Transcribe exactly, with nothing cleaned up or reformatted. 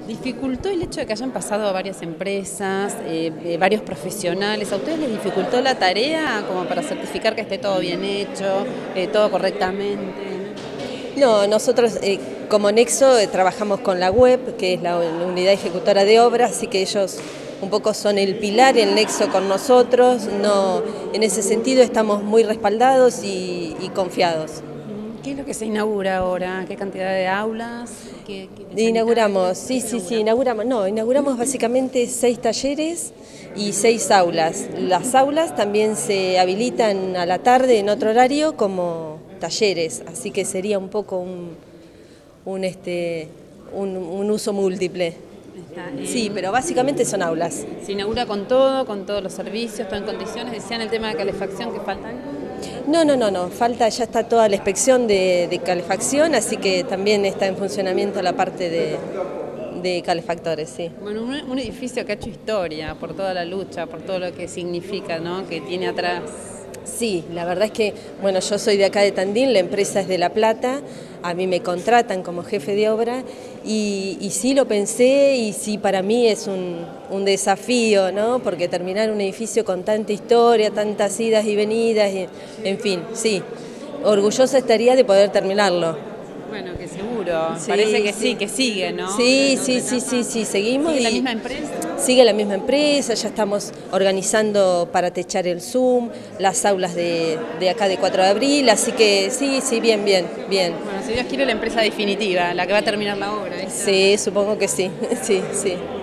¿Dificultó el hecho de que hayan pasado varias empresas, eh, eh, varios profesionales? ¿A ustedes les dificultó la tarea como para certificar que esté todo bien hecho, eh, todo correctamente? No, nosotros eh, como Nexo eh, trabajamos con la web, que es la unidad ejecutora de obras, así que ellos un poco son el pilar, el nexo con nosotros. No, en ese sentido estamos muy respaldados y, y confiados. ¿Qué es lo que se inaugura ahora? ¿Qué cantidad de aulas? ¿Qué, qué Inauguramos, sí, sí, sí, inauguramos, no, inauguramos básicamente seis talleres y seis aulas. Las aulas también se habilitan a la tarde en otro horario como talleres, así que sería un poco un, un, este, un, un uso múltiple. Sí, pero básicamente son aulas. ¿Se inaugura con todo, con todos los servicios, todo en condiciones? Decían el tema de calefacción que faltan. No, no, no, no, falta, ya está toda la inspección de, de calefacción, así que también está en funcionamiento la parte de, de calefactores, sí. Bueno, un, un edificio que ha hecho historia por toda la lucha, por todo lo que significa, ¿no?, que tiene atrás. Sí, la verdad es que, bueno, yo soy de acá de Tandil, la empresa es de La Plata, a mí me contratan como jefe de obra y, y sí lo pensé y sí para mí es un, un desafío, ¿no? Porque terminar un edificio con tanta historia, tantas idas y venidas, y, en fin, sí, orgullosa estaría de poder terminarlo. Bueno, que seguro, Sí, parece que sí. sí, que sigue, ¿no? Sí, ¿No? sí, sí, sí, sí, seguimos. ¿Sigue y la misma empresa? Sigue la misma empresa, ya estamos organizando para techar el Zoom, las aulas de, de acá de cuatro de abril, así que sí, sí, bien, bien, bien. Bueno, si Dios quiere, la empresa definitiva, la que va a terminar la obra, ¿viste? Sí, supongo que sí, sí, sí.